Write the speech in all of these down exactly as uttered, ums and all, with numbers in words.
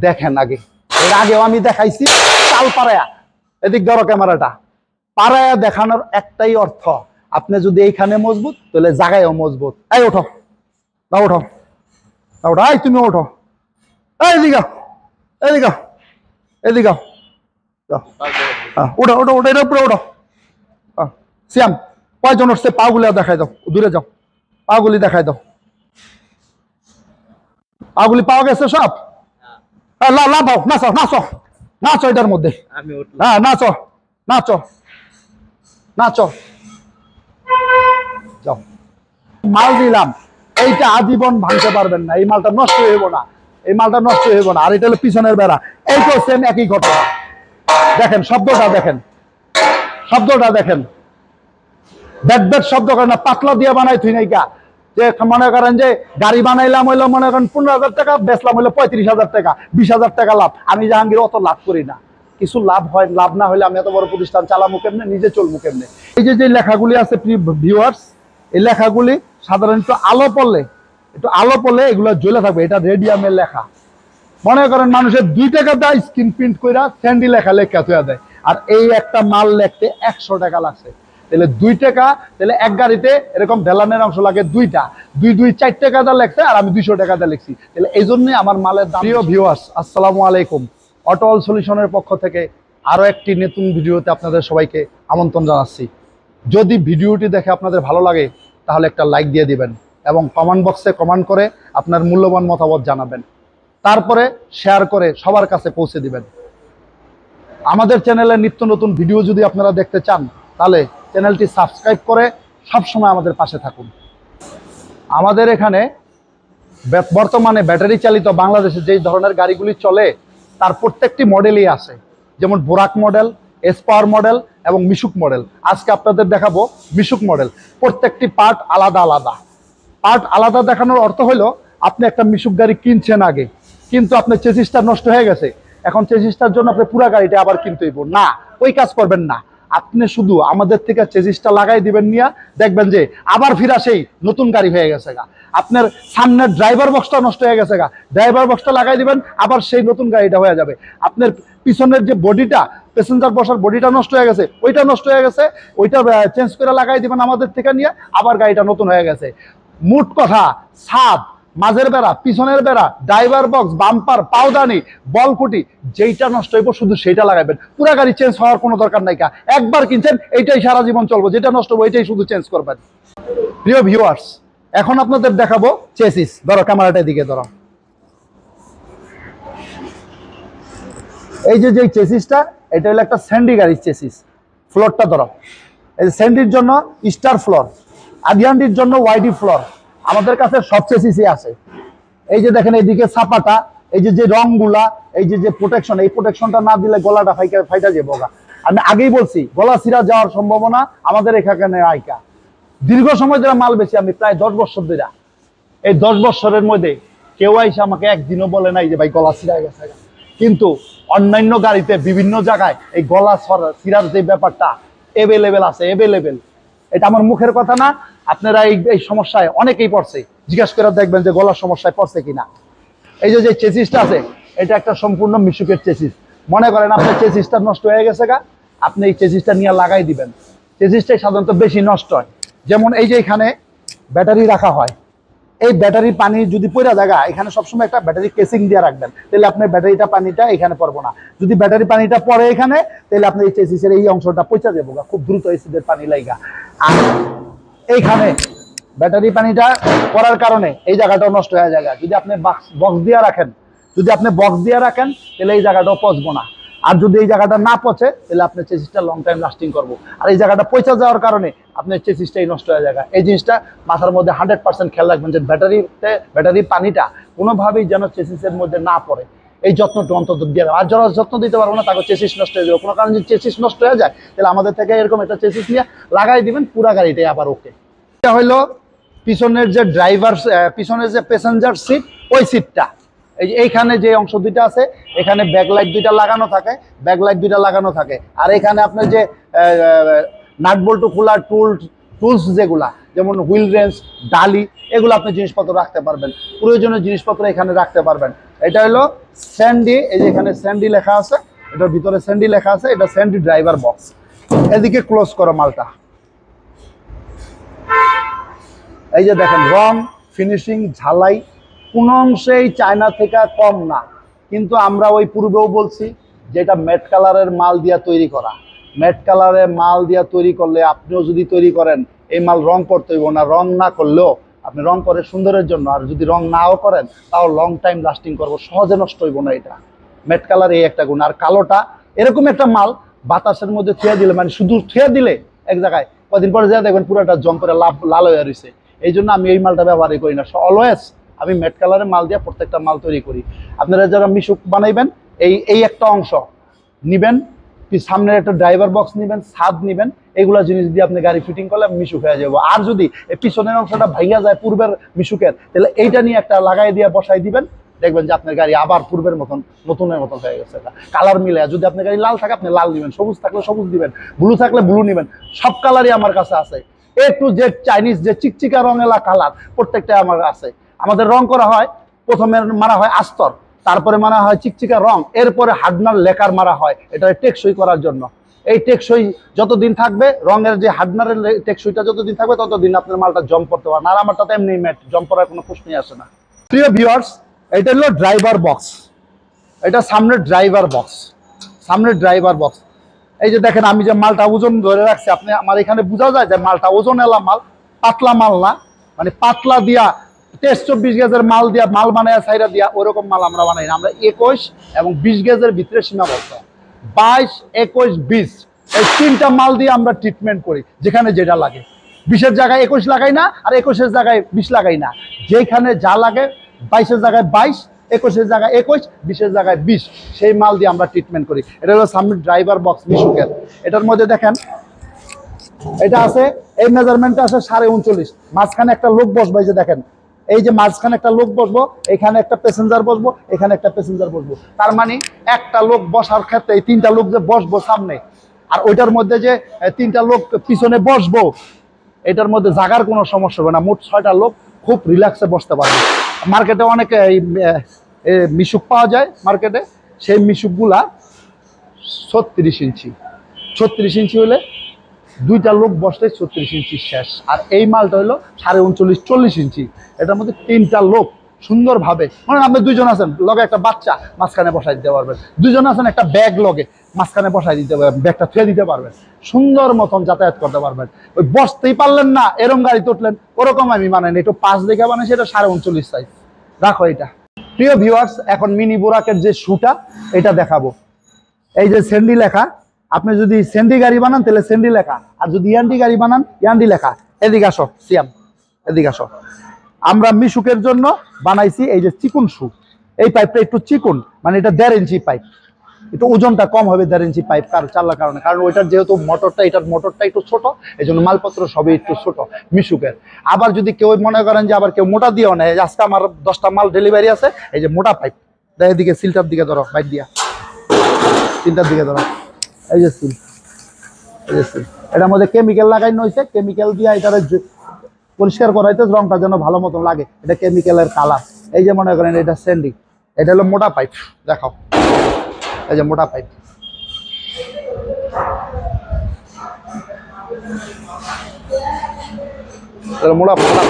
দেখেন আগে, এর আগেও আমি দেখাইছি চাল পাড়ায়া, এদিক ধরো ক্যামেরাটা, পাড়ায়া দেখানোর একটাই অর্থ, আপনি যদি এইখানে মজবুত তাহলে জায়গায়ও মজবুত। এই ওঠো, না ওঠো, না ওঠো, এই তুমি ওঠো, এদিকে এদিকে এদিকে ওঠো ওঠো ওঠো, এর উপরে ওঠো। সিয়াম কয়জন উঠছে, পাগুলি দেখাই দাও, দূরে যাও, পাগুলি দেখাই দাও, পাগুলি পাওয়া গেছে সব। লাফাও, নাচো নাচো নাচো, এটার মধ্যে হ্যাঁ নাচো নাচো নাচো, যাও। মাল দিলাম, এইটা আজীবন ভাঙতে পারবেন না, এই মালটা নষ্ট হইব না, এই মালটা নষ্ট হইব না। আর এটা হলো পিছনের বেড়া, এইটাও সেম একই ঘটনা। দেখেন শব্দটা, দেখেন শব্দটা, দেখেন ব্যাট ব্যাট শব্দ করে না, পাতলা দিয়ে বানাই তুই নাইকা, যে মনে করেন যে গাড়ি বানাইলাম হইলো মনে করেন পনেরো হাজার টাকা, বেচলাম হইলো পঁয়ত্রিশ হাজার টাকা, বিশ হাজার টাকা লাভ। আমি জাহাঙ্গীর অত লাভ করি না, কিছু লাভ হয়, লাভ না হলে আমি এত বড় প্রতিষ্ঠান চালামু কেমনে, নিজে চলবো কেমনে। এই যে যে লেখাগুলি আছে ভিউয়ার্স, এই লেখাগুলি সাধারণত আলো পড়লে, একটু আলো পড়লে এগুলো জ্বলে থাকবে, এটা রেডিয়ামের লেখা। মনে করেন মানুষের দুই টাকা দেয় স্ক্রিন প্রিন্ট করে স্যান্ডি লেখা লেখা তুই দেয়, আর এই একটা মাল লিখতে একশো টাকা লাগছে, তাহলে দুই টাকা, তাহলে এক গাড়িতে এরকম ঢেলানের অংশ লাগে দুইটা, দুই দুই চার টাকা দা লেখছে, আর আমি দুইশো টাকা দা লিখছি, তাহলে এই জন্যই আমার মালের দাম। প্রিয় ভিউয়ার্স, আসসালামু আলাইকুম, অটল সলিউশনের পক্ষ থেকে আরো একটি নতুন ভিডিওতে আপনাদের সবাইকে আমন্ত্রণ জানাচ্ছি। যদি ভিডিওটি দেখে আপনাদের ভালো লাগে তাহলে একটা লাইক দিয়ে দিবেন এবং কমেন্ট বক্সে কমেন্ট করে আপনার মূল্যবান মতামত জানাবেন, তারপরে শেয়ার করে সবার কাছে পৌঁছে দিবেন। আমাদের চ্যানেলে নিত্য নতুন ভিডিও যদি আপনারা দেখতে চান তাহলে চ্যানেলটি সাবস্ক্রাইব করে সবসময় আমাদের পাশে থাকুন। আমাদের এখানে বর্তমানে ব্যাটারি চালিত বাংলাদেশে যেই ধরনের গাড়িগুলি চলে তার প্রত্যেকটি মডেলই আছে, যেমন বোরাক মডেল, এসপাওয়ার মডেল এবং মিশুক মডেল। আজকে আপনাদের দেখাবো মিশুক মডেল। প্রত্যেকটি পার্ট আলাদা আলাদা, পার্ট আলাদা দেখানোর অর্থ হলো আপনি একটা মিশুক গাড়ি কিনছেন আগে, কিন্তু আপনার চেসিসটা নষ্ট হয়ে গেছে, এখন চেসিসটার জন্য আপনি পুরো গাড়িটা আবার কিনতে হইব না, ওই কাজ করবেন না। আপনি শুধু আমাদের থেকে চেসিসটা লাগাই দিবেন, নিয়ে দেখবেন যে আবার ফিরা সেই নতুন গাড়ি হয়ে গেছে গা। আপনার সামনের ড্রাইভার বক্সটা নষ্ট হয়ে গেছে গা, ড্রাইভার বক্সটা লাগাই দিবেন, আবার সেই নতুন গাড়িটা হয়ে যাবে। আপনার পিছনের যে বডিটা, প্যাসেঞ্জার বসার বডিটা নষ্ট হয়ে গেছে, ওইটা নষ্ট হয়ে গেছে, ওইটা চেঞ্জ করে লাগাই দিবেন আমাদের থেকে নিয়ে, আবার গাড়িটা নতুন হয়ে গেছে। মোট কথা, ছাদ, মাঝের বেড়া, পিছনের বেড়া, ড্রাইভার বক্স, বাম্পার, পাউদানি, বলকুটি, যেইটা নষ্ট হইব শুধু সেইটা লাগাবেন, পুরো গাড়ি চেঞ্জ হওয়ার কোনো দরকার নাই। কা একবার কিনছেন এইটাই সারা জীবন চলবো, যেটা নষ্ট হবো এইটাই শুধু চেঞ্জ করবেন। প্রিয় ভিউয়ার্স, এখন আপনাদের দেখাবো চেসিস। ধরো ক্যামেরাটার দিকে ধরো, এই যে যে চেসিসটা, এটা হলো একটা স্যান্ডি গাড়ির চেসিস। ফ্লোরটা ধরো, এই স্যান্ডির জন্য স্টার ফ্লোর, আদিয়ান্ডির জন্য ওয়াইডি ফ্লোর, আমাদের কাছে সব চেসিসই আছে। এই যে দেখেন এইদিকে ছাপাটা, এই যে যে রংগুলা, এই যে যে প্রোটেকশন, এই প্রোটেকশনটা না দিলে গলাটা ফাইটা ফাইটা যাবো। আমি আগেই বলছি গলা ছিঁড়া যাওয়ার সম্ভাবনা আমাদের এখানে আইকা। দীর্ঘ সময় ধরে মাল বেশি, আমি প্রায় দশ বছর ধরে, এই দশ বছরের মধ্যে কেউ আইসে আমাকে একদিনও বলে নাই যে ভাই গলা ছিঁড়া গেছে। কিন্তু অন্যান্য গাড়িতে বিভিন্ন জায়গায় এই গলা ছিঁড়ার যে ব্যাপারটা এভেলেবেল আছে, এভেলেবেল। এটা আমার মুখের কথা না, আপনারা এই এই সমস্যায় অনেকেই পড়ছে, জিজ্ঞাসা করে দেখবেন যে গলার সমস্যায় পড়ছে কিনা। এই যে যে চেসিসটা আছে, এটা একটা সম্পূর্ণ মিশুকের চেসিস। মনে করেন আপনার চেসিসটা নষ্ট হয়ে গেছে গা, আপনি এই চেসিসটা নিয়ে লাগাই দিবেন। চেসিসটাই সাধারণত বেশি নষ্ট হয়। যেমন এই যে এখানে ব্যাটারি রাখা হয়, এই ব্যাটারি পানি যদি পড়া জায়গা, এখানে সবসময় একটা ব্যাটারি কেসিং দিয়ে রাখবেন, তাহলে আপনার ব্যাটারিটা পানিটা এখানে পড়বো না। যদি ব্যাটারি পানিটা পড়ে এখানে, তাহলে আপনার এই চেসিসের এই অংশটা পচা যাবো, খুব দ্রুত এসিডের পানি লাইগা। আর এইখানে ব্যাটারি পানিটা পড়ার কারণে এই জায়গাটাও নষ্ট হয়ে যায়। যদি আপনি বক্স দিয়ে রাখেন, যদি আপনি বক্স দিয়ে রাখেন তাহলে এই জায়গাটাও পচবো না। আর যদি এই জায়গাটা না পচে তাহলে আপনার চেসিসটা লং টাইম লাস্টিং করবো। আর এই জায়গাটা পচা যাওয়ার কারণে আপনার চেসিসটাই নষ্ট হয়ে যায়। এই জিনিসটা মাথার মধ্যে হান্ড্রেড পার্সেন্ট খেয়াল রাখবেন যে ব্যাটারিতে ব্যাটারি পানিটা কোনোভাবেই যেন চেসিসের মধ্যে না পড়ে, এই যত্নটা অন্তত দিয়ে দেবে। আর যারা যত্ন দিতে পারবো না তাকে চেসিস নষ্ট হয়ে যাবে। কোনো কারণে যদি চেসিস নষ্ট হয়ে যায় তাহলে আমাদের থেকে এরকম একটা চেসিস নিয়ে লাগাই দিবেন, পুরা গাড়িটাই আবার ওকে। এটা হলো পিছনের যে ড্রাইভার, পিছনের যে প্যাসেঞ্জার সিট, ওই সিটটা। এই যে এইখানে যে অংশ দুইটা আছে, এখানে ব্যাকলাইট দুইটা লাগানো থাকে, ব্যাকলাইট দুইটা লাগানো থাকে। আর এখানে আপনার যে নাট বল্টু খোলার টুল টুলস যেগুলা, যেমন হুইল রেঞ্চ, ডালি, এগুলো আপনি জিনিসপত্র রাখতে পারবেন, প্রয়োজনীয় জিনিসপত্র এখানে রাখতে পারবেন। এটা হলো স্যান্ডি, এই যে এখানে স্যান্ডি লেখা আছে, এটার ভিতরে স্যান্ডি লেখা আছে, এটা স্যান্ডি ড্রাইভার বক্স। এদিকে ক্লোজ করো মালটা। এই যে দেখেন রং, ফিনিশিং, ঝালাই কোন অংশেই চায়না থেকে কম না। কিন্তু আমরা ওই পূর্বেও বলছি যে এটা ম্যাট কালারের মাল দিয়া তৈরি করা। ম্যাট কালারের মাল দিয়া তৈরি করলে আপনিও যদি তৈরি করেন এই মাল রং করতে হইব না। রং না করলেও আপনি রং করে সুন্দরের জন্য, আর যদি রং নাও করেন তাও লং টাইম লাস্টিং করবো, সহজে নষ্ট হইব না। এটা ম্যাট কালার এই একটা গুণ। আর কালোটা এরকম একটা মাল বাতাসের মধ্যে থুয়ে দিলে, মানে শুধু থুয়ে দিলে এক জায়গায়, কদিন পরে যা দেখবেন পুরোটা জং করে লাভ লাল হয়ে রয়েছে। এই জন্য আমি এই মালটা ব্যবহারই করি না। অলওয়েজ আমি ম্যাট কালারের মাল দিয়ে প্রত্যেকটা মাল তৈরি করি। আপনারা যারা মিশুক বানাইবেন এই এই একটা অংশ নিবেন, সামনের একটা ড্রাইভার বক্স নিবেন, ছাদ নিবেন, এগুলা জিনিস দিয়ে আপনি গাড়ি ফিটিং করলে মিশুক হয়ে যাবো। আর যদি এই পিছনের অংশটা ভাঙা যায় পূর্বের মিশুকের, তাহলে এইটা নিয়ে একটা লাগাই দিয়ে বসাই দিবেন, দেখবেন যে আপনার গাড়ি আবার পূর্বের মতন নতুনের মতন হয়ে গেছে। কালার মিলে যদি আপনার গাড়ি লাল থাকে আপনি লাল দিবেন, সবুজ থাকলে সবুজ দিবেন, ব্লু থাকলে ব্লু নিবেন। সব কালারই আমার কাছে আছে, এ টু জেড চাইনিজ যে চিকচিকা রঙেলা কালার প্রত্যেকটা আমার আছে। আমাদের রং করা হয়, প্রথমে মারা হয় আস্তর, তারপরে মারা হয় চিকচিকা রং, এরপরে হার্ডনার লেকার মারা হয়, এটা টেকসই করার জন্য। এই টেকসই যতদিন থাকবে, রঙের যে হার্ডনারের টেকসইটা যতদিন থাকবে ততদিন আপনার মালটা জম করতে পারেন। আর আমারটা তো এমনি ম্যাট, জম করার কোনো প্রশ্নই আসে না। প্রিয় ভিউয়ার্স, এটা হলো ড্রাইভার বক্স, এটা সামনের ড্রাইভার বক্স, সামনের ড্রাইভার বক্স। এই যে দেখেন আমি যে মালটা ওজন ধরে রাখছি, আপনি আমার এখানে বোঝা যায় যে মালটা ওজন এলা মাল, পাতলা মাল না। মানে পাতলা দিয়া তেইশ চব্বিশ গেজের মাল দিয়া মাল বানায় সাইরা দিয়া ওরকম মাল আমরা বানাই না। আমরা একুশ এবং বিশ গেজের ভিতরে সীমাবদ্ধ, বাইশ একুশ বিশ এই তিনটা মাল দিয়ে আমরা ট্রিটমেন্ট করি। যেখানে যেটা লাগে, বিশের জায়গায় একুশ লাগাই না, আর একুশের জায়গায় বিশ লাগাই না। যেখানে যা লাগে, বাইশের জায়গায় বাইশ, একুশের জায়গায় একুশ, বিশের জায়গায় বিশ, সেই মাল দিয়ে আমরা ট্রিটমেন্ট করি। এটা হলো সামনের ড্রাইভার বক্স মিশুকের। এটার মধ্যে দেখেন এটা আছে, এই মেজারমেন্টটা আছে সাড়ে উনচল্লিশ। মাঝখানে একটা লোক বসবো, এই যে দেখেন, এই যে মাঝখানে একটা লোক বসবো, এখানে একটা প্যাসেঞ্জার বসবো, এখানে একটা প্যাসেঞ্জার বসবো। তার মানে একটা লোক বসার ক্ষেত্রে এই তিনটা লোক যে বসবো সামনে, আর ওইটার মধ্যে যে তিনটা লোক পিছনে বসবো, এটার মধ্যে জাগার কোনো সমস্যা হবে না। মোট ছয়টা লোক খুব রিল্যাক্সে বসতে পারবে। মার্কেটে অনেক এই মিশুক পাওয়া যায় মার্কেটে, সেই মিশুকগুলা ছত্রিশ ইঞ্চি, ছত্রিশ ইঞ্চি হলে দুইটা লোক বসলে ছত্রিশ ইঞ্চি শেষ। আর এই মালটা হলো সাড়ে উনচল্লিশ চল্লিশ ইঞ্চি, এটার মধ্যে তিনটা লোক সুন্দরভাবে, মানে আপনি দুইজন আছেন, লগে একটা বাচ্চা মাঝখানে বসাই দিতে পারবেন, দুইজন আছেন একটা ব্যাগ লগে মাঝখানে বসাই দিতে পারবেন, ব্যাগটা থুয়ে দিতে পারবেন, সুন্দর মতন যাতায়াত করতে পারবেন। ওই বসতেই পারলেন না এরম গাড়ি তুটলেন, ওরকম আমি মানেন। একটু পাঁচ দেখে মানে সেটা সাড়ে উনচল্লিশ সাইজ রাখো। এটা প্রিয় ভিউয়ার্স, এখন মিনি বোরাকের যে শুটা এটা দেখাবো। এই যে স্যান্ডি লেখা, আপনি যদি স্যান্ডি গাড়ি বানান তাহলে স্যান্ডি লেখা, আর যদি ইয়ান্ডি গাড়ি বানান ইয়ান্ডি লেখা। এদিকে আসো সিয়াম, এদিকে আসো। আমরা মিশুকের জন্য বানাইছি এই যে চিকুন শু। এই পাইপটা একটু চিকুন, মানে এটা দেড় ইঞ্চি পাইপ, একটু ওজনটা কম হবে দেড় ইঞ্চি পাইপ কার চালার কারণে, কারণ ওইটার যেহেতু মোটরটা, এটার মোটরটা একটু ছোট, এই জন্য মালপত্র সবই একটু ছোট মিশুকের। আবার যদি কেউ মনে করেন যে আবার কেউ মোটা দিয়েও নেয়, আজকে আমার দশটা মাল ডেলিভারি আছে, এই যে মোটা পাইপ, এদিকে সিলটার দিকে ধরো, বাইক দিয়া সিলটার দিকে ধরো, এই যে সিল, এই যে সিল। এটার মধ্যে কেমিক্যাল লাগাইনো হয়েছে, কেমিক্যাল দিয়ে এটার পরিষ্কার করা হয়েছে, রংটা যেন ভালো মতন লাগে। এটা কেমিক্যালের কালার। এই যে মনে করেন এটা স্যান্ডি, এটা হলো মোটা পাইপ, দেখাও, এই যে মোটা পাইপ। মোটা পাইপ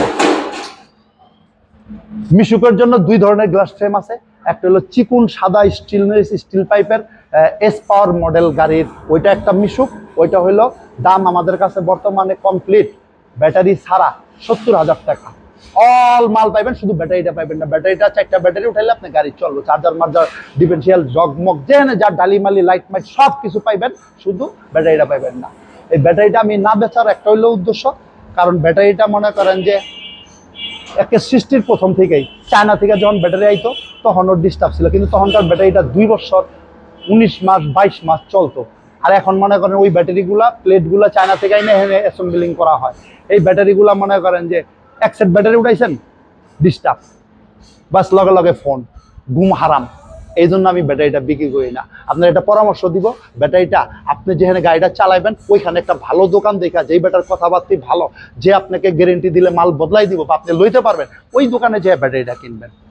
মিশুকের জন্য দুই ধরনের গ্লাস ফ্রেম আছে। একটা হলো চিকুন সাদা স্টিল স্টিল পাইপের এস পাওয়ার মডেল গাড়ির, ওইটা একটা মিশুক। ওইটা হলো দাম আমাদের কাছে বর্তমানে কমপ্লিট ব্যাটারি ছাড়া সত্তর হাজার টাকা। অল মাল পাইবেন, শুধু ব্যাটারিটা পাইবেন না। ব্যাটারিটা চারটা ব্যাটারি উঠাইলে আপনি গাড়ি চলবে, চার্জার মার্জার ডিফারেন্সিয়াল জগমগ যেখানে যা ডালিমালি লাইট মাইট সব কিছু পাইবেন, শুধু ব্যাটারিটা পাইবেন না। এই ব্যাটারিটা আমি না বেচার একটা হইলো উদ্দেশ্য, কারণ ব্যাটারিটা মনে করেন যে একে সৃষ্টির প্রথম থেকেই চায়না থেকে যখন ব্যাটারি আইতো তখন ওর ডিস্টার্ব ছিল, কিন্তু তখনকার ব্যাটারিটা দুই বছর উনিশ মাস বাইশ মাস চলতো। আর এখন মনে করেন ওই ব্যাটারিগুলা প্লেটগুলা চায়না থেকে এনে এনে অ্যাসেম্বলিং করা হয়। এই ব্যাটারিগুলা মনে করেন যে এক সেট ব্যাটারি উঠাইছেন, ডিস্টার্ব, বাস লগে লগে ফোন, ঘুম হারাম। এই জন্য আমি ব্যাটারিটা বিক্রি করি না। আপনার একটা পরামর্শ দিব, ব্যাটারিটা আপনি যেখানে গাড়িটা চালাইবেন ওইখানে একটা ভালো দোকান দেখা, যেই ব্যাটার কথাবার্তা ভালো, যে আপনাকে গ্যারেন্টি দিলে মাল বদলাই দিব বা আপনি লইতে পারবেন, ওই দোকানে যে ব্যাটারিটা কিনবেন।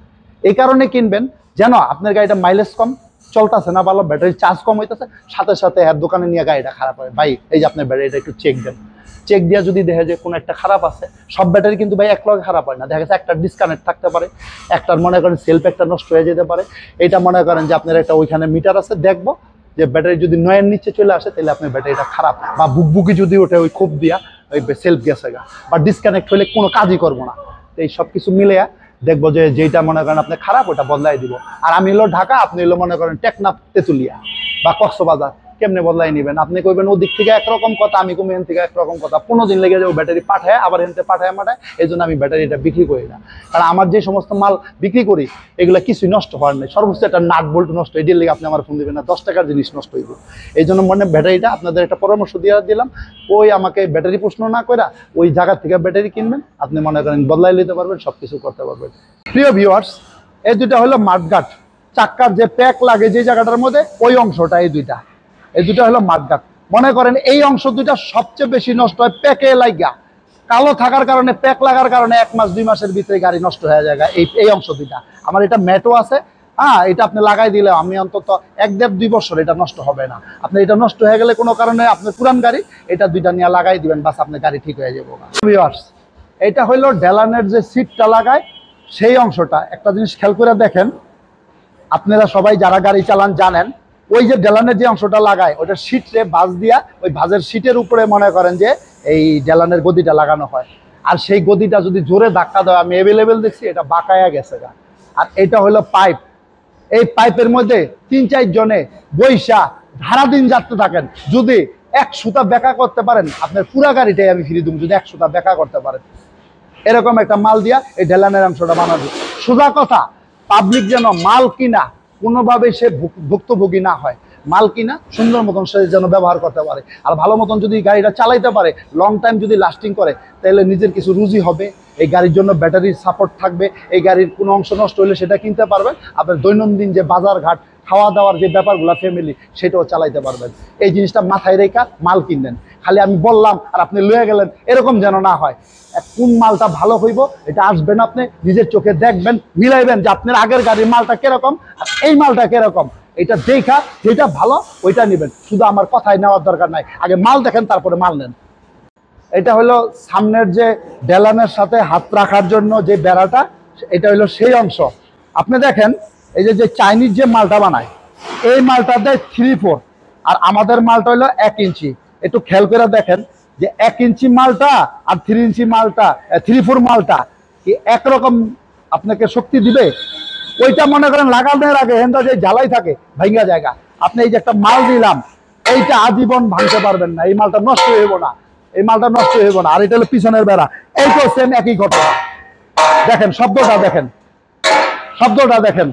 এই কারণে কিনবেন যেন আপনার গাড়িটা মাইলেজ কম চলতেছে না ভালো, ব্যাটারির চার্জ কম হইতেছে, সাথে সাথে এর দোকানে নিয়ে গাড়িটা খারাপ হয়। ভাই এই যে আপনার ব্যাটারিটা একটু চেক দেন, চেক দিয়ে যদি দেখে যে কোনো একটা খারাপ আছে, সব ব্যাটারি কিন্তু ভাই এক লগে খারাপ হয় না, দেখা গেছে একটা ডিসকানেক্ট থাকতে পারে, একটার মনে করেন সেলফ একটা নষ্ট হয়ে যেতে পারে। এটা মনে করেন যে আপনার একটা ওইখানে মিটার আছে, দেখবো যে ব্যাটারি যদি নয়ের নিচে চলে আসে তাহলে আপনার ব্যাটারিটা খারাপ, বা বুকবুকি যদি ওঠে ওই খুব দিয়া ওই সেলফ গেছে গা, বা ডিসকানেক্ট হলে কোনো কাজই করবো না। তো এই সব কিছু মিলে দেখবো যে যেটা মনে করেন আপনি খারাপ ওটা বদলাই দিব। আর আমি হলো ঢাকা, আপনি হলো মনে করেন টেকনাফ তেঁতুলিয়া বা কক্সবাজার, কেমনে বদলাই নেবেন? আপনি কইবেন ওদিক থেকে একরকম কথা, আমি কমি এন থেকে একরকম কথা, পনেরো দিন লেগে যাবে ব্যাটারি পাঠায় আবার এনতে পাঠায় মাঠায়। এই জন্য আমি ব্যাটারিটা বিক্রি করি না, কারণ আমার যে সমস্ত মাল বিক্রি করি এগুলো কিছুই নষ্ট হওয়ার নেই, সর্বোচ্চ একটা নাট বল্ট নষ্ট, এটির লেগে আপনি আমার ফোন দেবেন না, দশ টাকার জিনিস নষ্ট হইব। এই জন্য মানে ব্যাটারিটা আপনাদের একটা পরামর্শ দিয়ে দিলাম, ওই আমাকে ব্যাটারি প্রশ্ন না করে ওই জায়গা থেকে ব্যাটারি কিনবেন, আপনি মনে করেন বদলাই নিতে পারবেন, সব কিছু করতে পারবেন। প্রিয় ভিউয়ার্স, এই দুইটা হলো মাঠঘাট, চাক্কার যে প্যাক লাগে যে জায়গাটার মধ্যে ওই অংশটা, এই দুইটা এই দুটা হলো মাঠঘাট। মনে করেন এই অংশ দুইটা সবচেয়ে বেশি নষ্ট হয় প্যাকে লাগা, কালো থাকার কারণে, প্যাক লাগার কারণে এক মাস দুই মাসের ভিতরে গাড়ি নষ্ট হয়ে যায়। এই এই অংশ দুইটা আমার এটা ম্যাটও আছে, হ্যাঁ এটা আপনি লাগাই দিলে আমি অন্তত এক দেড় দুই বছর এটা নষ্ট হবে না। আপনি এটা নষ্ট হয়ে গেলে কোনো কারণে আপনার পুরান গাড়ি, এটা দুইটা নিয়ে লাগাই দিবেন, বাস আপনার গাড়ি ঠিক হয়ে যাবো। ভিউয়ার্স, এটা হইলো ডেলানের যে সিটটা লাগায় সেই অংশটা। একটা জিনিস খেয়াল করে দেখেন, আপনারা সবাই যারা গাড়ি চালান জানেন, ওই যে ডেলানের যে অংশটা লাগায় ওটা সিটে ভাঁজ দিয়া ওই ভাঁজের সিটের উপরে মনে করেন যে এই ডেলানের গদিটা লাগানো হয়। আর সেই গদিটা যদি জোরে ধাক্কা দেওয়া, আমি অ্যাভেলেবেল দেখছি এটা বাঁকায়া গেছে গা। আর এটা হলো পাইপ, এই পাইপের মধ্যে তিন চার জনে বৈশা ধারা দিন যাত্রা থাকেন, যদি এক সুতা বেঁকা করতে পারেন আপনার পুরা গাড়িটাই আমি ফিরে দেবো, যদি এক সুতা বেঁকা করতে পারেন। এরকম একটা মাল দিয়া এই ডেলানের অংশটা বানাবো। সোজা কথা, পাবলিক যেন মাল কিনা কোনোভাবে সে ভুক্তভোগী না হয়, মাল কিনা সুন্দর মতন সে যেন ব্যবহার করতে পারে, আর ভালো মতন যদি গাড়িটা চালাইতে পারে, লং টাইম যদি লাস্টিং করে, তাহলে নিজের কিছু রুজি হবে, এই গাড়ির জন্য ব্যাটারির সাপোর্ট থাকবে, এই গাড়ির কোনো অংশ নষ্ট হলে সেটা কিনতে পারবেন, আপনার দৈনন্দিন যে বাজার ঘাট খাওয়া দাওয়ার যে ব্যাপারগুলো ফ্যামিলি, সেটাও চালাইতে পারবেন। এই জিনিসটা মাথায় রেখা মাল কিনবেন, খালি আমি বললাম আর আপনি লয়ে গেলেন এরকম যেন না হয়। কোন মালটা ভালো হইব এটা আসবেন, আপনি নিজের চোখে দেখবেন, মিলাইবেন যে আপনার আগের গাড়ির মালটা কিরকম আর এই মালটা কিরকম, এটা দেখা যেটা ভালো ওইটা নেবেন। শুধু আমার কথাই নেওয়ার দরকার নাই, আগে মাল দেখেন তারপরে মাল নেন। এটা হলো সামনের যে ডেলানের সাথে হাত রাখার জন্য যে বেড়াটা, এটা হলো সেই অংশ। আপনি দেখেন এই যে যে চাইনিজ যে মালটা বানায়, এই মালটা দেয় থ্রি ফোর, আর আমাদের মালটা হলো এক ইঞ্চি। একটু খেয়াল করে দেখেন যে এক ইঞ্চি মালটা আর থ্রি ইঞ্চি মালটা, থ্রি ফোর মালটা কি একরকম আপনাকে শক্তি দিবে? ওইটা মনে করেন লাগানোর আগে হেন্দা যে জ্বালাই থাকে ভাঙ্গা জায়গা, আপনি এই যে একটা মাল দিলাম এইটা আজীবন ভাঙতে পারবেন না, এই মালটা নষ্ট হইব না, এই মালটা নষ্ট হইব না। আর এটা হলো পিছনের বেড়া, এইটাও সেম একই ঘটনা। দেখেন শব্দটা, দেখেন শব্দটা দেখেন,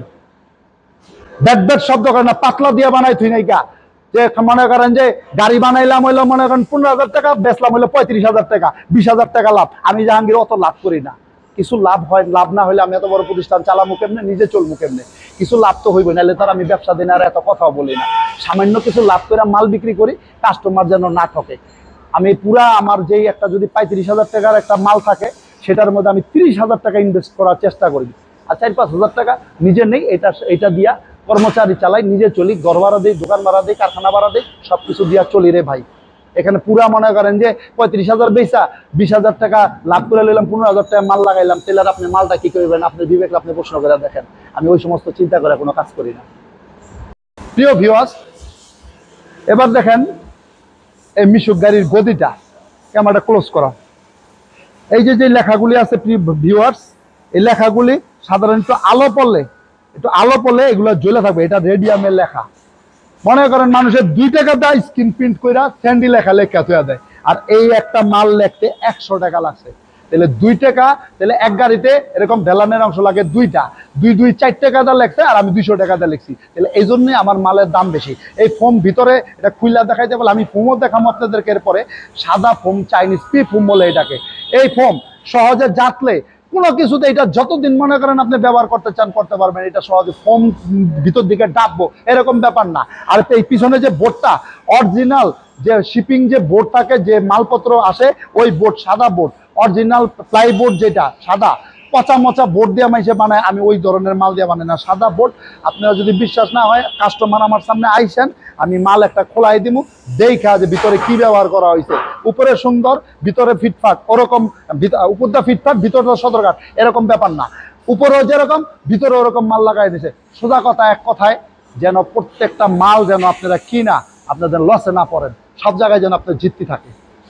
ব্যাট ব্যাট শব্দ করে না, পাতলা দিয়ে বানাই তুই নাইকা। যে মনে করেন যে গাড়ি বানাইলাম হইলো মনে করেন পনেরো হাজার টাকা, বেচলাম হইলো পঁয়ত্রিশ হাজার টাকা, বিশ হাজার টাকা লাভ। আমি জাহাঙ্গীর অত লাভ করি না, কিছু লাভ হয়, লাভ না হলে আমি এত বড় প্রতিষ্ঠান চালামু কেমনে, নিজে চলবো কেমনে? কিছু লাভ তো হইবে, নাহলে তার আমি ব্যবসা দিন আর এত কথাও বলি না। সামান্য কিছু লাভ করে মাল বিক্রি করি, কাস্টমার যেন না ঠকে। আমি পুরা আমার যেই একটা যদি পঁয়ত্রিশ হাজার টাকার একটা মাল থাকে, সেটার মধ্যে আমি তিরিশ হাজার টাকা ইনভেস্ট করার চেষ্টা করি, আর চার পাঁচ হাজার টাকা নিজে নেই, এটা এটা দিয়া কর্মচারী চালাই, নিজে চলি, ঘর ভাড়া দিই, দোকান ভাড়া দিই, কারখানা ভাড়া দিই, সব কিছু দিয়া চলি রে ভাই। এখানে পুরা মনে করেন যে পঁয়ত্রিশ হাজার বেচা বিশ হাজার টাকা লাভ করে নিলাম, পনেরো হাজার টাকা মাল লাগাইলাম, তাহলে আপনি মালটা কি করবেন? আপনি বিবেক আপনি প্রশ্ন করে দেখেন। আমি ওই সমস্ত চিন্তা করে কোনো কাজ করি না। প্রিয় ভিউয়ার্স, এবার দেখেন এই মিশুক গাড়ির গদিটা ক্যামেরাটা ক্লোজ করা। এই যে যে লেখাগুলি আছে প্রিয় ভিউয়ার্স, এই লেখাগুলি সাধারণত আলো পড়লে, একটু আলো পড়লে এগুলো জ্বলে থাকবে, এটা রেডিয়ামের লেখা। মনে করেন মানুষের দুই টাকা দেয় স্ক্রিন প্রিন্ট করে স্যান্ডি লেখা লেখা তুই দেয়, আর এই একটা মাল লিখতে একশো টাকা লাগছে, তাহলে দুই টাকা, তাহলে এক গাড়িতে এরকম ডেলানের অংশ লাগে দুইটা, দুই দুই চার টাকা দা লেখছে, আর আমি দুইশো টাকা দা লিখছি, তাহলে এই জন্যই আমার মালের দাম বেশি। এই ফোম ভিতরে এটা খুইলা দেখাইতে বলে, আমি ফোমও দেখাবো আপনাদেরকে এরপরে। সাদা ফোম, চাইনিজ পি ফোম বলে এটাকে। এই ফোম সহজে জাতলে কোনো কিছুতে, এটা যতদিন মনে করেন আপনি ব্যবহার করতে চান করতে পারবেন, এটা সহজে ফোম ভিতর দিকে ডাববো এরকম ব্যাপার না। আর এই পিছনে যে বোর্ডটা অরিজিনাল, যে শিপিং যে বোর্ড থাকে, যে মালপত্র আসে ওই বোর্ড, সাদা বোর্ড, অরিজিনাল প্লাইবোর্ড যেটা সাদা, পচা মচা বোর্ড দিয়ে মাইসে বানায়, আমি ওই ধরনের মাল দিয়ে বানাই না, সাদা বোর্ড। আপনারা যদি বিশ্বাস না হয়, কাস্টমার আমার সামনে আইসেন, আমি মাল একটা খোলাই দিব, দেখা যে ভিতরে কি ব্যবহার করা হয়েছে। উপরে সুন্দর, ভিতরে ফিটফাট, ওরকম উপরটা ফিটফাট ভিতরটা সদরঘাট, এরকম ব্যাপার না। উপরেও যেরকম ভিতরে ওরকম মাল লাগাই দিছে। সোজা কথা, এক কথায়, যেন প্রত্যেকটা মাল যেন আপনারা কিনা আপনাদের লসে না পড়েন, সব জায়গায় যেন আপনার জিততে থাকে।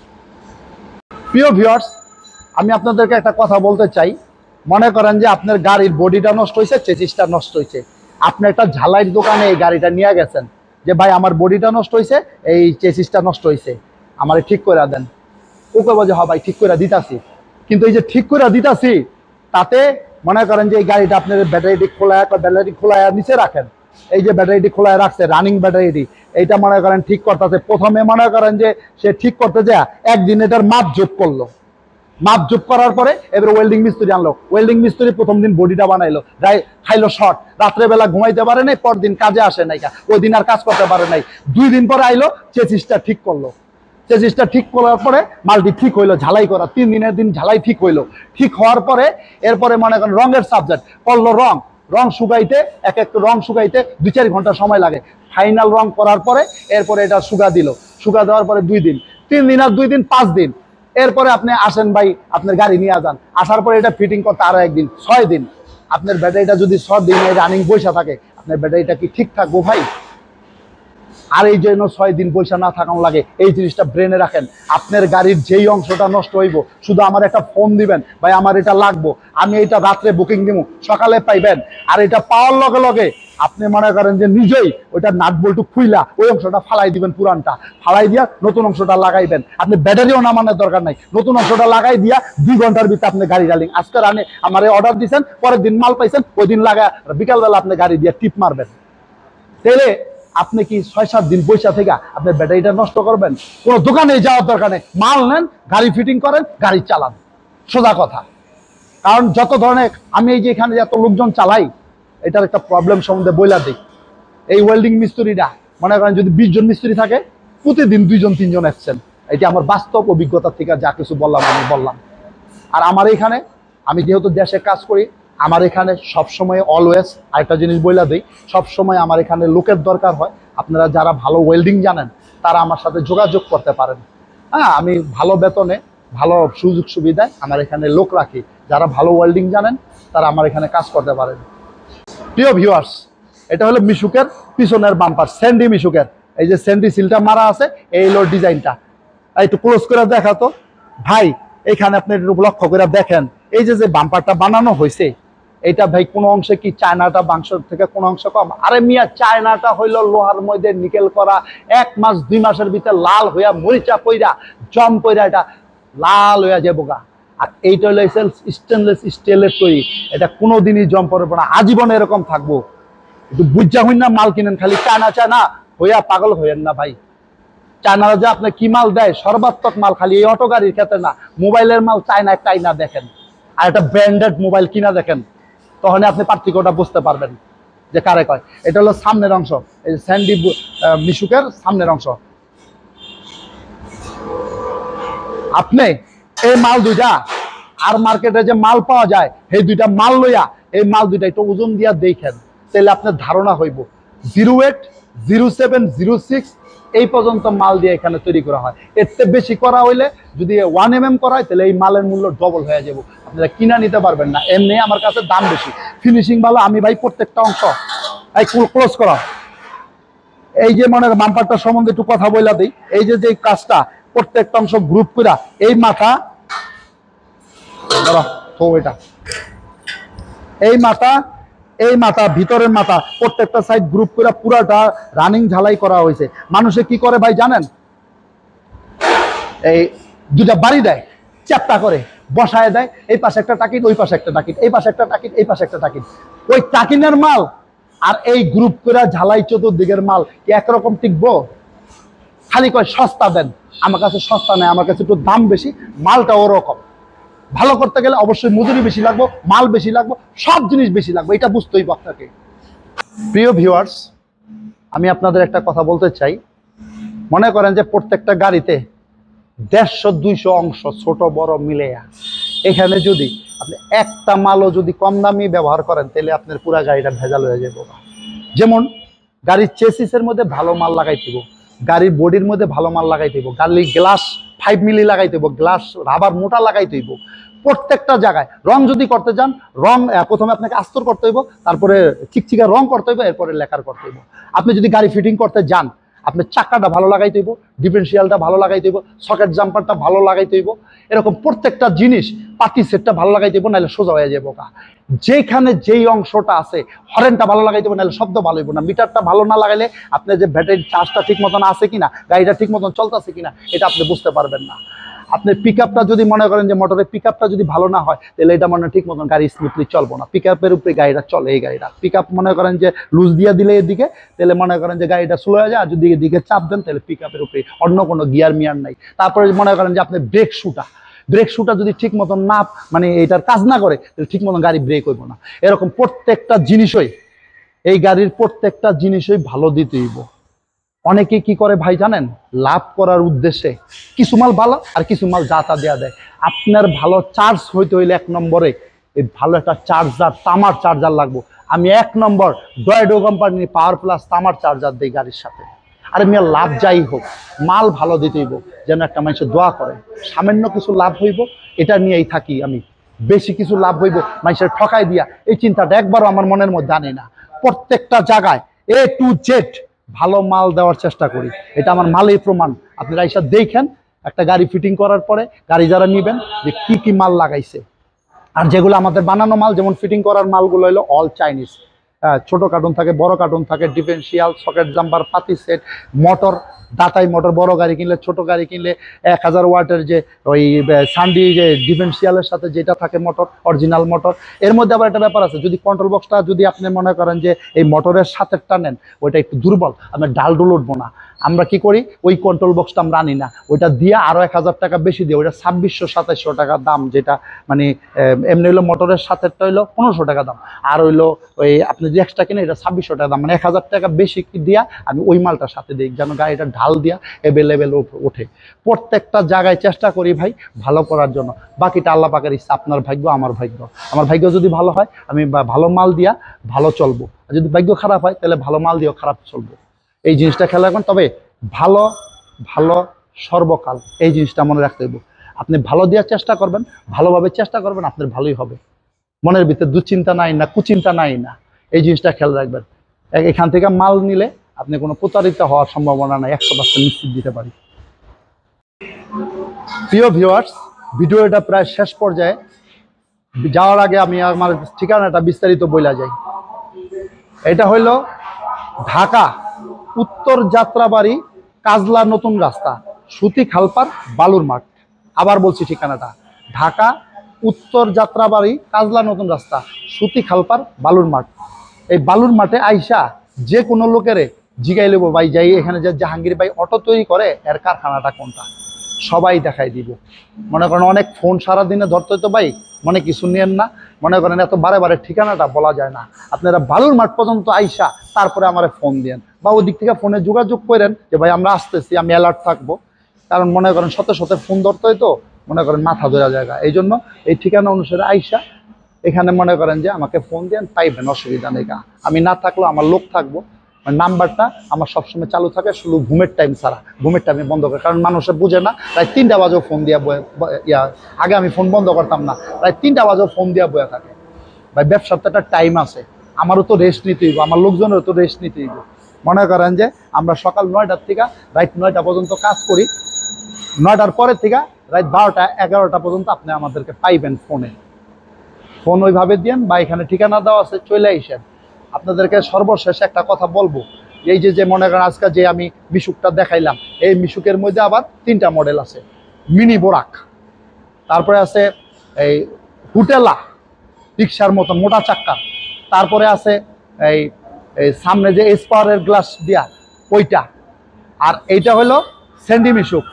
প্রিয় ভিউয়ার্স, আমি আপনাদেরকে একটা কথা বলতে চাই। মনে করেন যে আপনার গাড়ির বডিটা নষ্ট হয়েছে, চেসিসটা নষ্ট হয়েছে, আপনি একটা ঝালাইয়ের দোকানে এই গাড়িটা নিয়ে গেছেন যে ভাই আমার বডিটা নষ্ট হয়েছে, এই চেসিসটা নষ্ট হয়েছে, আমার ঠিক করে দেন। ওকে বলছে হ্যাঁ ভাই ঠিক করে দিতাছি। কিন্তু এই যে ঠিক করে দিতাছি, তাতে মনে করেন যে এই গাড়িটা আপনার ব্যাটারিটি খোলায় ব্যাটারি খোলায় নিচে রাখেন, এই যে ব্যাটারিটি খোলায় রাখছে, রানিং ব্যাটারিটি, এইটা মনে করেন ঠিক করতেছে। প্রথমে মনে করেন যে সে ঠিক করতে যায় একদিন এটার মাপ যোগ করলো, মাপ যোগ করার পরে এবার ওয়েল্ডিং মিস্ত্রি আনলো, ওয়েল্ডিং মিস্ত্রি প্রথম দিন বডিটা বানাইলো, খাইলো শর্ট, রাত্রেবেলা ঘুমাইতে পারে নাই, পরদিন কাজে আসে নাই, ওই দিন আর কাজ করতে পারে নাই। দুই দিন পরে আইলো, চেসিসটা ঠিক করলো, চেসিসটা ঠিক করার পরে মালটি ঠিক হইলো, ঝালাই করা, তিন দিনের দিন ঝালাই ঠিক হইলো। ঠিক হওয়ার পরে এরপরে মনে করেন রঙের সাবজেক্ট করলো, রং রং শুকাইতে এক এক রং শুকাইতে দুই চার ঘন্টা সময় লাগে। ফাইনাল রং করার পরে এরপরে এটা শুকা দিল, শুকা দেওয়ার পরে দুই দিন, তিন দিন আর দুই দিন পাঁচ দিন, এরপরে আপনি আসেন ভাই আপনার গাড়ি নিয়ে যান, আসার পরে এটা ফিটিং করতে আরো একদিন, ছয় দিন। আপনার ব্যাটারিটা যদি ছয় দিন রানিং বৈশা থাকে, আপনার ব্যাটারিটা কি ঠিক থাকবো ভাই? আর এই জন্য ছয় দিন পয়সা না থাকানো লাগে, এই জিনিসটা ব্রেনে রাখেন। আপনার গাড়ির যেই অংশটা নষ্ট হইব, শুধু আমার একটা ফোন দিবেন, ভাই আমার এটা লাগবো, আমি এটা রাত্রে বুকিং দিব, সকালে পাইবেন। আর এটা পাওয়ার লগে লগে আপনি মনে করেন যে নিজেই ওইটা নাট বল্টু খুইলা ওই অংশটা ফালাই দিবেন, পুরানটা ফালাই দিয়া নতুন অংশটা লাগাইবেন। আপনি ব্যাটারিও নামানোর দরকার নাই, নতুন অংশটা লাগাই দিয়া দুই ঘন্টার ভিতরে আপনি গাড়ি রানিং। আজকে রানে আমার অর্ডার দিচ্ছেন, পরের দিন মাল পাইছেন, ওই দিন লাগা বিকালবেলা আপনি গাড়ি দিয়ে টিপ মারবেন। তাহলে আপনি কি ছয় সাত দিন পয়সা থেকে আপনার ব্যাটারিটা নষ্ট করবেন? কোনো দোকানে যাওয়ার দরকার নেই, মাল নেন, গাড়ি ফিটিং করেন, গাড়ি চালান, সোজা কথা। কারণ যত ধরনের আমি এই যে এখানে এত লোকজন চালাই, এটার একটা প্রবলেম সম্বন্ধে বইলা দিই। এই ওয়েল্ডিং মিস্ত্রিটা মনে করেন যদি বিশ জন মিস্ত্রি থাকে, প্রতিদিন দুইজন তিনজন এসছেন, এটি আমার বাস্তব অভিজ্ঞতা থেকে যা কিছু বললাম আমি বললাম। আর আমার এখানে আমি যেহেতু দেশে কাজ করি, আমার এখানে সবসময় অলওয়েজ আরেকটা জিনিস বইলা দিই, সবসময় আমার এখানে লোকের দরকার হয়। আপনারা যারা ভালো ওয়েল্ডিং জানেন তারা আমার সাথে যোগাযোগ করতে পারেন। হ্যাঁ, আমি ভালো বেতনে ভালো সুযোগ সুবিধায় আমার এখানে লোক রাখি, যারা ভালো ওয়েল্ডিং জানেন তারা আমার এখানে কাজ করতে পারেন। প্রিয় ভিউয়ার্স, এটা হলো মিশুকের পিছনের বাম্পার, স্যান্ডি মিশুকের। এই যে স্যান্ডি সিলটা মারা আছে, এই হলো ডিজাইনটা। একটু ক্লোজ করে দেখা তো ভাই, এখানে আপনি একটু লক্ষ্য করে দেখেন, এই যে যে বাম্পারটা বানানো হয়েছে, এটা ভাই কোনো অংশে কি চায়নাটা বাংশ থেকে কোনো অংশ কম? আরে মিয়া, চায়নাটা হইল লোহার মধ্যে নিকেল করা, এক মাস দুই মাসের ভিতরে লাল হইয়া মরিচা পইরা জম পইরা এটা লাল হইয়া যাবো গা। আর এইটা হলো স্টেনলেস স্টিলের তৈরি, এটা কোনোদিনই জম পড়বে না, আজীবন এরকম থাকবো। একটু বুঝা হইন না মাল কিনেন, খালি চায়না চায়না হইয়া পাগল হইয়েন না ভাই। চায়নারা যে আপনার কি মাল দেয়, সর্বাত্মক মাল, খালি এই অটো গাড়ির ক্ষেত্রে না, মোবাইলের মাল চায়না একটাই না দেখেন, আর একটা ব্র্যান্ডেড মোবাইল কিনা দেখেন, তখন আপনি পার্থক্যটা বুঝতে পারবেন যে কারে কয়। এটা হলো সামনের অংশ, এই স্যান্ডি মিশুকের সামনের অংশ। আপনি এই মাল দুইটা আর মার্কেটে যে মাল পাওয়া যায়, এই দুইটা মাল লইয়া এই মাল দুইটা একটু ওজন দিয়া দেখেন, তাহলে আপনার ধারণা হইব। Zero eight zero seven zero six এই পর্যন্ত মাল দিয়ে এখানে তৈরি করা হয়। এর চেয়ে বেশি করা হইলে যদি ওয়ান এম এম করা হয়, তাহলে এই মালের মূল্য ডবল হয়ে যাব, আপনারা কিনা নিতে পারবেন না। এমনি আমার কাছে দাম বেশি, ফিনিশিং ভালো। আমি ভাই প্রত্যেকটা অংশ এই ক্লোজ করা, এই যে মনে বাম্পারটা সম্বন্ধে একটু কথা বইলা দিই। এই যে যে কাজটা প্রত্যেকটা অংশ গ্রুপ করা, এই মাথা এটা এই মাথা এই মাথা ভিতরের মাথা প্রত্যেকটা সাইড গ্রুপ করে পুরাটা রানিং ঝালাই করা হয়েছে। মানুষে কি করে ভাই জানেন? এই দুটা বাড়ি দেয়, চ্যাপটা করে বসায় দেয়, এই পাশে একটা টাকিট, ওই পাশে একটা টাকিট, এই পাশে একটা টাকিট, এই পাশে একটা টাকিট। ওই টাকিনের মাল আর এই গ্রুপ করে ঝালাই চতুর্দিকের মাল কি একরকম টিকবো? খালি কয় সস্তা দেন, আমার কাছে সস্তা নেই, আমার কাছে একটু দাম বেশি, মালটা ওরকম। ভালো করতে গেলে অবশ্যই মজুরি বেশি লাগবে, মাল বেশি লাগবে, সব জিনিস বেশি লাগবে, এটা বুঝতেই আপনাকে। প্রিয় ভিউয়ার্স, আমি আপনাদের একটা কথা বলতে চাই। মনে করেন যে প্রত্যেকটা গাড়িতে দেড়শো দুইশো অংশ ছোট বড় মিলে, এখানে যদি আপনি একটা মালও যদি কম দামি ব্যবহার করেন তাহলে আপনার পুরা গাড়িটা ভেজাল হয়ে যাবে। যেমন গাড়ির চেসিসের মধ্যে ভালো মাল লাগাইতে হইব, গাড়ির বডির মধ্যে ভালো মাল লাগাইতে হইব, গাড়ির গ্লাস ফাইভ মিলি লাগাইতে হইব, গ্লাস রাবার মোটা লাগাইতে হইব। প্রত্যেকটা জায়গায় রং যদি করতে যান, রং প্রথমে আপনাকে আস্তর করতে হইব, তারপরে চিকচিকা রং করতে হইব, এরপরে লেখার করতে হইব। আপনি যদি গাড়ি ফিটিং করতে যান, আপনার চাকাটা ভালো লাগাইতে হইব, ডিফারেন্সিয়ালটা ভালো লাগাইতে হইব, সকেট জাম্পারটা ভালো লাগাইতে হইব, এরকম প্রত্যেকটা জিনিস পাতি সেটটা ভালো লাগাইতে হইব, নাহলে সোজা হয়ে যাবো। যেখানে যেই অংশটা আছে হরেনটা ভালো লাগাইতে হবে, নাহলে শব্দ ভালো হইব না। মিটারটা ভালো না লাগাইলে আপনার যে ব্যাটারির চার্জটা ঠিক মতন আছে কিনা, গাড়িটা ঠিক মতন চলতেছে কিনা, এটা আপনি বুঝতে পারবেন না। আপনি পিক আপটা যদি মনে করেন যে মোটরের পিক আপটা যদি ভালো না হয়, তাহলে এটা মনে ঠিক মতন গাড়ি স্মুথলি চলবো না। পিক আপের উপরে গাড়িটা চলে, এই গাড়িটা পিক আপ মনে করেন যে লুজ দিয়ে দিলে এদিকে, তাহলে মনে করেন যে গাড়িটা স্লো হয়ে যায়। আর যদি এদিকে চাপ দেন, তাহলে পিক আপের উপরে অন্য কোনো গিয়ার মিয়ার নাই। তারপরে মনে করেন যে আপনি ব্রেক শুটা ব্রেক শুটা যদি ঠিক মতন না মানে এটার কাজ না করে, তাহলে ঠিক মতন গাড়ি ব্রেক হইব না। এরকম প্রত্যেকটা জিনিসই, এই গাড়ির প্রত্যেকটা জিনিসই ভালো দিতে হইব। অনেকে কি করে ভাই জানেন, লাভ করার উদ্দেশ্যে কিছু মাল ভালো আর কিছু মাল যা তা দেওয়া দেয়। আপনার ভালো চার্জ হইতে হইলে এক নম্বরে এই ভালো একটা চার্জার, তামার চার্জার লাগবো। আমি এক নম্বর ডয়েডো কোম্পানির পাওয়ার প্লাস তামার চার্জার দিই গাড়ির সাথে। আর মিয়া লাভ যাই হোক, মাল ভালো দিতে হইব, যেন একটা মানুষের দোয়া করে। সামান্য কিছু লাভ হইব এটা নিয়েই থাকি আমি, বেশি কিছু লাভ হইব মানুষের ঠকাই দিয়া, এই চিন্তাটা একবারও আমার মনের মধ্যে আনে না। প্রত্যেকটা জায়গায় এ টু জেড ভালো মাল দেওয়ার চেষ্টা করি, এটা আমার মালের প্রমাণ। আপনারা এসে দেখেন একটা গাড়ি ফিটিং করার পরে গাড়ি যারা নিবেন যে কি কি মাল লাগাইছে। আর যেগুলো আমাদের বানানো মাল, যেমন ফিটিং করার মালগুলো হলো অল চাইনিজ। ছোট কার্টুন থাকে, বড় কার্টুন থাকে, ডিফারেন্সিয়াল, সকেট জাম্পার, পাতি সেট, মোটর, ডাটাই মোটর, বড় গাড়ি কিনলে, ছোট গাড়ি কিনলে এক হাজার ওয়াটের যে ওই সান্ডি যে ডিফারেন্সিয়ালের সাথে যেটা থাকে মোটর, অরিজিনাল মোটর। এর মধ্যে আবার একটা ব্যাপার আছে, যদি কন্ট্রোল বক্সটা যদি আপনি মনে করেন যে এই মোটরের সাথেরটা নেন, ওইটা একটু দুর্বল, আমরা ডাল ডুল উঠবো না। আমরা কি করি, ওই কন্ট্রোল বক্সটা আমরা আনি না, ওইটা দিয়ে আরও এক হাজার টাকা বেশি দিয়ে, ওইটা ছাব্বিশশো সাতাইশশো টাকা দাম, যেটা মানে এমনি হইলো মোটরের সাথেরটা হইলো পনেরোশো টাকা দাম, আর হইলো ওই আপনি যে এক্সট্রা কিনে এটা ছাব্বিশশো টাকা দাম, মানে এক হাজার টাকা বেশি দিয়া আমি ওই মালটার সাথে দিই, যেন গাড়িটা ঢাল দিয়া অ্যাভেলেবেল ওঠে। প্রত্যেকটা জায়গায় চেষ্টা করি ভাই ভালো করার জন্য, বাকিটা আল্লাহ পাকের ইচ্ছা। আপনার ভাগ্য, আমার ভাগ্য। আমার ভাগ্য যদি ভালো হয় আমি ভালো মাল দিয়া ভালো চলবো, আর যদি ভাগ্য খারাপ হয় তাহলে ভালো মাল দিয়েও খারাপ চলবো। এই জিনিসটা খেয়াল রাখবেন। তবে ভালো ভালো সর্বকাল, এই জিনিসটা মনে রাখতে হইব। আপনি ভালো দেওয়ার চেষ্টা করবেন, ভালোভাবে চেষ্টা করবেন, আপনার ভালোই হবে। মনের ভিতরে দুশ্চিন্তা নাই না, কুচিন্তা নাই না, এই জিনিসটা খেয়াল রাখবেন। এখান থেকে মাল নিলে আপনি কোনো প্রতারিত হওয়ার সম্ভাবনা নাই, একশো পার্সেন্ট নিশ্চিত দিতে পারি। প্রিয় ভিউয়ার্স, ভিডিওটা প্রায় শেষ পর্যায়ে যাওয়ার আগে আমি আমার ঠিকানাটা বিস্তারিত বইলা যাই। এটা হইল ঢাকা উত্তর যাত্রাবাড়ি কাজলা নতুন রাস্তা, সুতি খালপার, বালুর মাঠ। আবার বলছি ঠিকানাটা, ঢাকা উত্তর যাত্রাবাড়ি কাজলা নতুন রাস্তা, সুতি খালপার, বালুর মাঠ। এই বালুর মাঠে আইসা যে কোনো লোকেরে জিগাই লেবো, ভাই যাই এখানে যে জাহাঙ্গীর ভাই অটো তৈরি করে এর কারখানাটা কোনটা, সবাই দেখাই দিব। মনে করেন অনেক ফোন সারাদিনে ধরতে হতো ভাই, মনে কিছু নিয়েন না, মনে করেন এত বারে বারে ঠিকানাটা বলা যায় না। আপনারা বালুর মাঠ পর্যন্ত আইসা তারপরে আমার ফোন দেন, বা ওদিক থেকে ফোনে যোগাযোগ করেন যে ভাই আমরা আসতেছি, আমি অ্যালার্ট থাকবো। কারণ মনে করেন শত শত ফোন ধরতে হইতো, মনে করেন মাথা ধরা জায়গা। এই জন্য এই ঠিকানা অনুসারে আইসা এখানে মনে করেন যে আমাকে ফোন দেন, পাইবেন, অসুবিধা নেই। আমি না থাকলেও আমার লোক থাকবো, নাম্বারটা আমার সবসময় চালু থাকে, শুধু ঘুমের টাইম ছাড়া। ঘুমের টাইমে বন্ধ করে, কারণ মানুষে বুঝে না, প্রায় তিনটা বাজেও ফোন দিয়া ইয়া আগে আমি ফোন বন্ধ করতাম না, প্রায় তিনটা বাজেও ফোন দিয়া বয়ে থাকে। ভাই ব্যবসার তো একটা টাইম আছে, আমারও তো রেস্ট নিতে হইব, আমার লোকজনেরও তো রেস্ট নিতে হইব। মনে করেন যে আমরা সকাল নয়টার থেকে রাত নয়টা পর্যন্ত কাজ করি, নয়টার পরের থেকে রাত বারোটা এগারোটা পর্যন্ত আপনি আমাদেরকে পাইবেন ফোনে। ফোন ওইভাবে দিন, বা এখানে ঠিকানা দেওয়া আছে, চলে আইসেন। আপনাদেরকে সর্বশেষ একটা কথা বলবো, এই যে যে মনে করেন আজকে যে আমি মিশুকটা দেখাইলাম, এই মিশুকের মধ্যে আবার তিনটা মডেল আছে। মিনি বোরাক, তারপরে আছে এই হুটেলা রিক্সার মতো মোটা চাক্কা, তারপরে আছে এই সামনে যে এসপাওয়ারের গ্লাস দিয়া ওইটা, আর এইটা হলো স্যান্ডি মিশুক।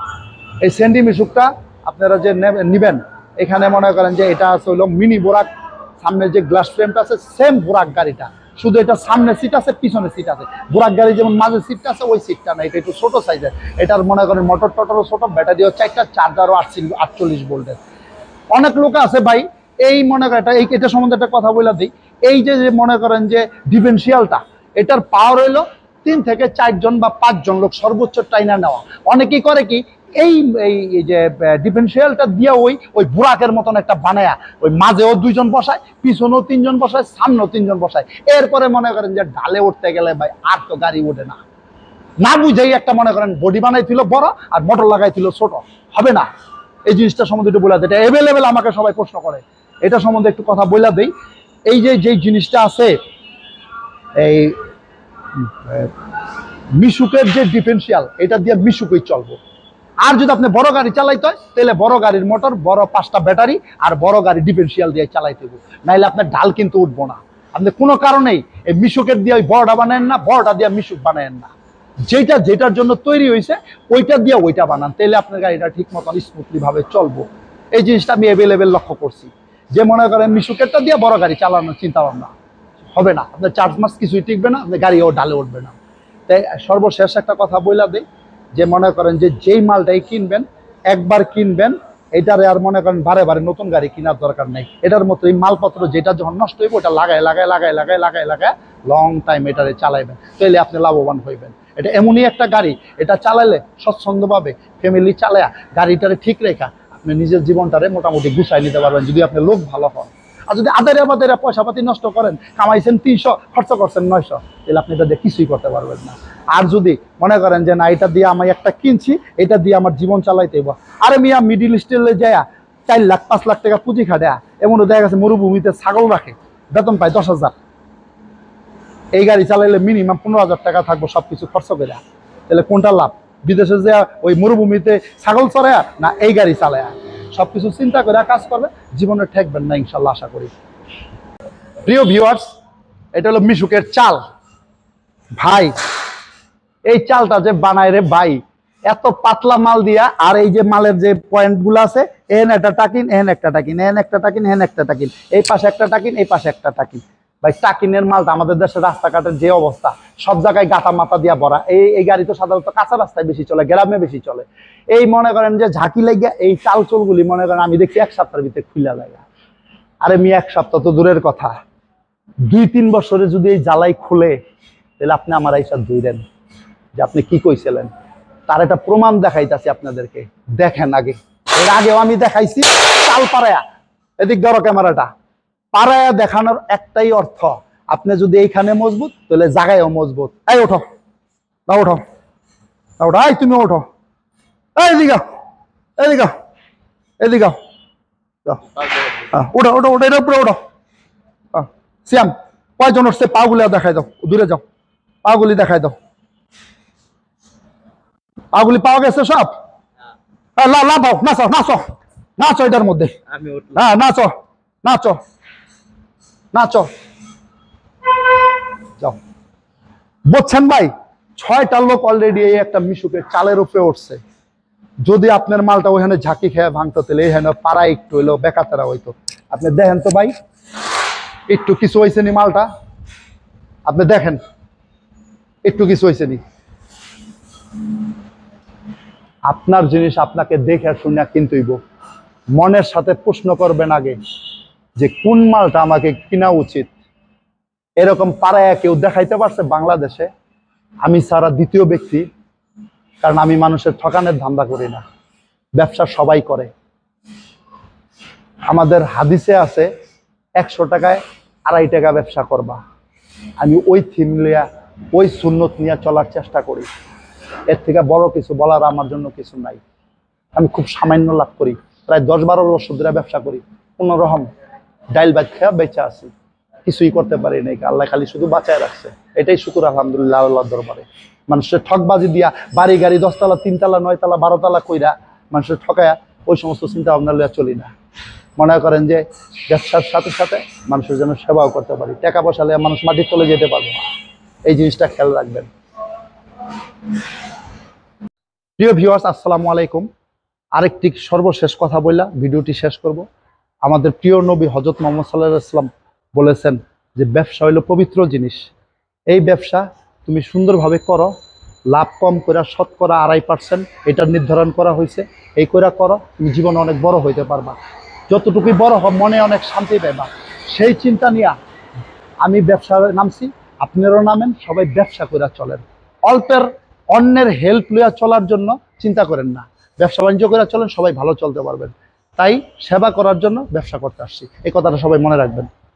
এই স্যান্ডি মিশুকটা আপনারা যে নেবেন, এখানে মনে করেন যে এটা আছে হলো মিনি বোরাক, সামনের যে গ্লাস ফ্রেমটা আছে সেম বোরাক গাড়িটা, শুধু এটা সামনে সিট আছে, পিছনে সিট আছে। বোরাক গাড়ি যেমন মাঝে সিটটা আছে, ওই সিটটা না, এটা একটু ছোট সাইজের। এটার মনে করেন মোটর টটরও ছোট, ব্যাটারিও চারটা, চার্জারও আটচল্লিশ ভোল্টের। অনেক লোক আছে ভাই এই মনে করেন এটা এই এটা সম্বন্ধে একটা কথা বলে দিই। এই যে যে মনে করেন যে ডিফেন্সিয়ালটা, এটার পাওয়ার হইলো তিন থেকে চারজন বা পাঁচজন লোক সর্বোচ্চ টাইনা নেওয়া। অনেকেই করে কি এই এই যে ডিফেন্সিয়ালটা দিয়ে ওই ওই বুরাকের মতন একটা বানায়া ওই মাঝেও দুইজন বসায়, পিছনেও তিনজন বসায়, সামনেও তিনজন বসায়। এরপরে মনে করেন যে ঢালে উঠতে গেলে ভাই আর তো গাড়ি ওঠে না। না বুঝেই একটা মনে করেন বডি বানাইছিল বড় আর মোটর লাগাইছিল ছোট, হবে না। এই জিনিসটা সম্বন্ধে একটু বলে দেয়, এটা অ্যাভেলেবেল আমাকে সবাই প্রশ্ন করে, এটা সম্বন্ধে একটু কথা বলে দেই। এই যে যেই জিনিসটা আছে এই মিশুকের যে ডিফেন্সিয়াল, এটা দিয়ে মিশুকই চলবো। আর যদি আপনি বড় গাড়ি চালাইতে হয় তাহলে বড় গাড়ির মোটর, বড় পাঁচটা ব্যাটারি আর বড় গাড়ি ডিফেন্সিয়াল দিয়ে চালাইতে হবে, নাইলে আপনার ঢাল কিন্তু উঠবো না। আপনি কোনো কারণেই এই মিশুকের দিয়ে ওই বড়টা বানায়েন না, বড়টা দিয়ে মিশুক বানায়েন না। যেটা যেটার জন্য তৈরি হয়েছে ওইটা দিয়ে ওইটা বানান, তাহলে আপনার গাড়িটা ঠিক মতন স্মুথলি ভাবে চলবো। এই জিনিসটা আমি অ্যাভেলেবেল লক্ষ্য করছি। যে মনে করেন মিশুকেরটা দিয়ে বড় গাড়ি চালানোর চিন্তা ভাবনা হবে না, আপনার চার্জ মাস কিছুই টিকবে না, আপনার গাড়িও ঢালে উঠবে না। তাই সর্বশেষ একটা কথা বইলা দিই, যে মনে করেন যে যেই মালটাই কিনবেন একবার কিনবেন, এটারে আর মনে করেন বারে বারে নতুন গাড়ি কেনার দরকার নেই। এটার মতো এই মালপত্র যেটা যখন নষ্ট হইব ওটা লাগায় লাগায় লাগায় লাগায় লাগায় লাগায় লং টাইম এটারে চালাইবেন, তাহলে আপনি লাভবান হইবেন। এটা এমনই একটা গাড়ি, এটা চালাইলে স্বচ্ছন্দভাবে ফ্যামিলি চালায়া গাড়িটারে ঠিক রেখা আপনি নিজের জীবনটারে মোটামুটি গুছাই নিতে পারবেন, যদি আপনি লোক ভালো হন। আর যদি আদারে বাদারে পয়সা পাতি নষ্ট করেন, কামাইছেন তিনশো খরচ করছেন নয়শো, তাহলে আপনি এটা দিয়ে কিছুই করতে পারবেন না। আর যদি মনে করেন যে না এটা দিয়ে আমি একটা কিনছি, এটা দিয়ে আমার জীবন চালাইতে হইব, আরে মিয়া মিডিল স্টেলে যায় চার লাখ পাঁচ লাখ টাকা পুঁজি খাটে, এমনও দেখা গেছে মরুভূমিতে ছাগল রাখে, বেতন পায় দশ হাজার। এই গাড়ি চালাইলে মিনিমাম পনেরো হাজার টাকা থাকবো সবকিছু খরচ করে, তাহলে কোনটা লাভ? বিদেশে যে ওই মরুভূমিতে ছাগল চড়ায় না এই গাড়ি চালায়? সবকিছু চিন্তা করে কাজ করবে, জীবনে ঠেকবেন না ইনশাল্লাহ, আশা করি। প্রিয় ভিউয়ার্স, এটা হলো মিশুকের চাল। ভাই এই চালটা যে বানায় রে ভাই, এত পাতলা মাল দিয়া, আর এই যে মালের যে পয়েন্ট গুলো আছে, এন একটা টাকিন, এন একটা টাকিন, এন একটা টাকিন, এন একটা টাকিন, এই পাশে একটা টাকিন, এই পাশে একটা টাকিন। ভাই টাকিনের মালটা আমাদের দেশের রাস্তাঘাটের যে অবস্থা, সব জায়গায় গাঁথা মাথা দিয়া ভরা। এই এই গাড়ি তো সাধারণত কাঁচা রাস্তায় বেশি চলে, গ্রামে বেশি চলে। এই মনে করেন যে ঝাঁকি লাগিয়া এই চাল চুলগুলি মনে করেন আমি দেখছি এক সপ্তাহের ভিতরে খুলে যায়। আরে মি এক সপ্তাহ তো দূরের কথা, দুই তিন বছরে যদি এই জ্বালাই খুলে, তাহলে আপনি আমার এইসব ধুইলেন যে আপনি কি কইছিলেন। তার একটা প্রমাণ দেখাইতেছি আপনাদেরকে, দেখেন। আগে এর আগেও আমি দেখাইছি চাল পাড়ায়া, এদিক ধরো ক্যামেরাটা, পাড়ায়া দেখানোর একটাই অর্থ, আপনি যদি এইখানে মজবুত তাহলে জায়গায়ও মজবুত। এই ওঠো না, ওঠো না, ওঠো, এই তুমি ওঠো, এই এদিকে এদিকে এদিকে ওঠো ওঠো ওঠো, এটার উপরে ওঠো। শ্যাম কয়জন উঠছে? পা গুলি দেখাই দাও, দূরে যাও, পা গুলি দেখাই দাও, পা গুলি পাওয়া গেছে সব? লাফাও, নাচো নাচো নাচো, এটার মধ্যে হ্যাঁ নাচো নাচো নাচো, যাও। বুঝছেন ভাই, ছয়টা লোক অলরেডি এই একটা মিশুকের চালের উপরে উঠছে। যদি আপনার মালটা ওইখানে ঝাঁকি খেয়ে ভাঙতো, তাহলে এখানে পাড়া একটু হইলো বেকাতেরা হইতো। আপনি দেখেন তো ভাই, একটু কিছু হয়েছে নি মালটা? আপনি দেখেন একটু কিছু হয়েছে নি? আপনার জিনিস আপনাকে দেখে শুনে কিনতেইব। মনের সাথে প্রশ্ন করবেন আগে যে কোন মালটা আমাকে কিনা উচিত। এরকম পাড়ায় কেউ দেখাইতে পারছে বাংলাদেশে? আমি ছাড়া দ্বিতীয় ব্যক্তি, কারণ আমি মানুষের ঠকানের ধান্দা করি না, ব্যবসা সবাই করে। আমাদের হাদিসে আছে একশো টাকায় আড়াই টাকা ব্যবসা করবা। আমি ওই থিম লিয়া ওই সুন্নত নিয়ে চলার চেষ্টা করি। এর থেকে বড় কিছু বলার আমার জন্য কিছু নাই। আমি খুব সামান্য লাভ করি, প্রায় দশ বারো বছর ধরে ব্যবসা করি, কোনো রকম ডাইল ভাত খেয়ে বেঁচে আছি, কিছুই করতে পারি নাই। আল্লাহ খালি শুধু বাঁচায় রাখছে, এটাই শুকুর আলহামদুলিল্লাহ আল্লাহর দরবারে। মানুষের ঠকবাজি দিয়া বাড়ি গাড়ি দশতলা তিনতলা নয়তলা বারোতলা কইরা মানুষের ঠকায়া ওই সমস্ত চিন্তা ভাবনা লিয়া চলি না। মনে করেন যে ব্যবসার সাথে সাথে মানুষের জন্য সেবাও করতে পারি। টাকা পয়সা লিয়া মানুষ মাটির তলে যেতে পারবে না, এই জিনিসটা খেয়াল রাখবেন। প্রিয় ভিউয়ার্স, আসসালামু আলাইকুম। আরেকটি সর্বশেষ কথা বললা ভিডিওটি শেষ করব। আমাদের প্রিয় নবী হযরত মুহাম্মদ সাল্লাল্লাহু আলাইহি ওয়াসাল্লাম বলেছেন যে ব্যবসা হইল পবিত্র জিনিস। এই ব্যবসা তুমি সুন্দরভাবে করো, লাভ কম করে শতকরা আড়াই পার্সেন্ট এটা নির্ধারণ করা হয়েছে, এই করে করো, তুমি জীবনে অনেক বড় হইতে পারবা। যতটুকুই বড় হব মনে অনেক শান্তি পাইবা। সেই চিন্তা নিয়ে আমি ব্যবসায় নামছি, আপনারাও নামেন, সবাই ব্যবসা করে চলেন। অল্পের অন্যের হেল্প লইয়া চলার জন্য চিন্তা করেন না, ব্যবসা বাণিজ্য করে চলেন, সবাই ভালো চলতে পারবেন। তাই সেবা করার জন্য ব্যবসা করতে আসছি, এই কথাটা সবাই মনে রাখবেন।